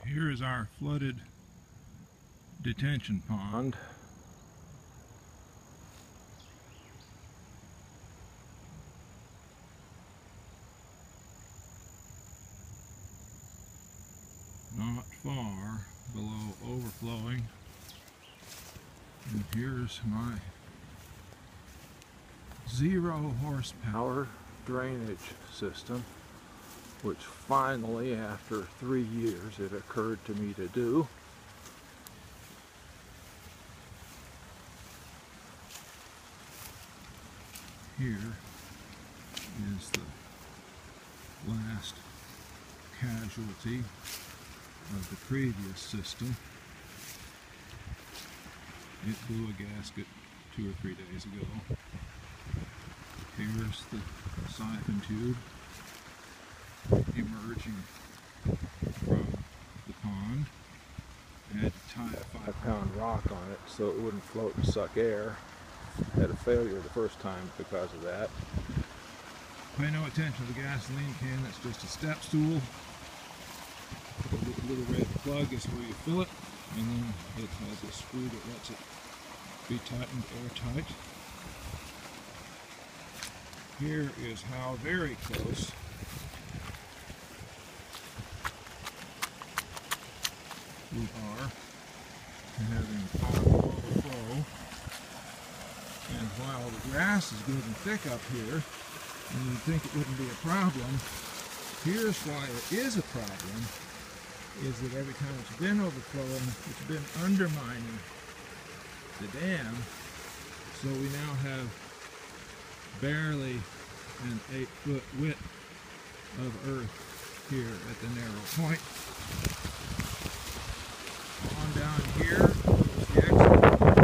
Here is our flooded detention pond. Not far below overflowing. And here's my 0 horsepower drainage system, which finally, after 3 years, it occurred to me to do. Here is the last casualty of the previous system. It blew a gasket 2 or 3 days ago. Here's the siphon tube emerging from the pond. I had to tie a 5-pound rock on it so it wouldn't float and suck air. Had a failure the first time because of that. Pay no attention to the gasoline can, that's just a step stool. The little red plug is where you fill it, and then it has a screw that lets it be tightened airtight. Here is how very close we are to having pond overflow. And while the grass is good and thick up here, and you'd think it wouldn't be a problem, here's why it is a problem, is that every time it's been overflowing, it's been undermining the dam, so we now have barely an 8-foot width of earth here at the narrow point. On down here is the exit.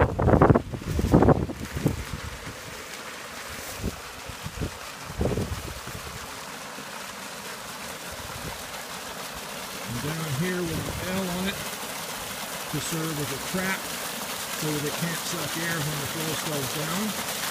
And down here with an L on it to serve as a trap so that it can't suck air when the flow slows down.